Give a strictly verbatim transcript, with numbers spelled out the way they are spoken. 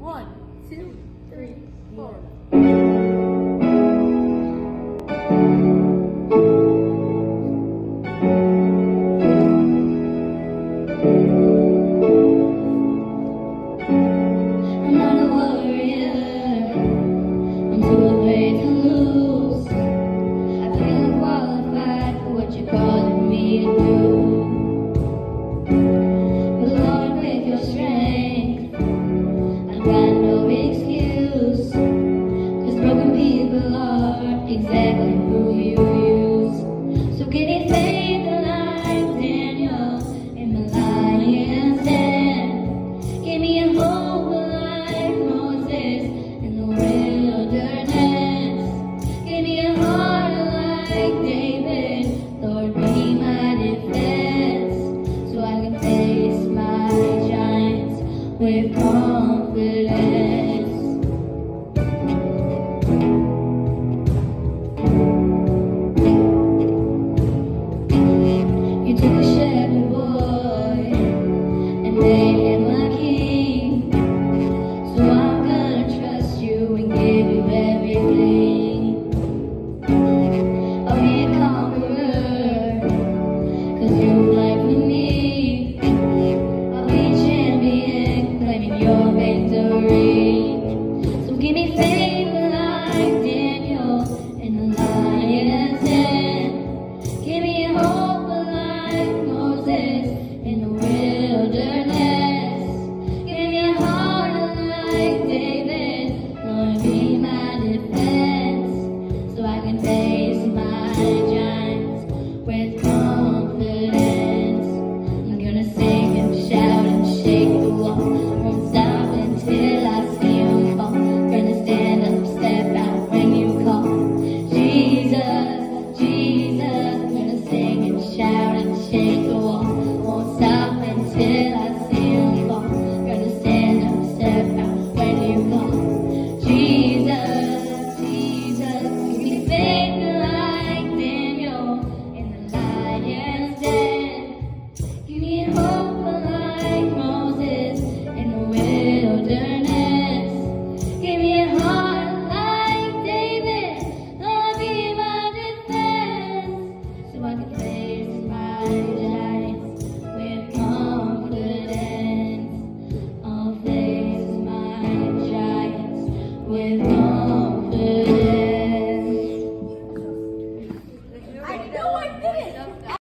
One, two, three, four. I'm not a warrior, I'm too afraid to lose. I feel unqualified for what you're calling me to do. But Lord, with your strength, I'm glad.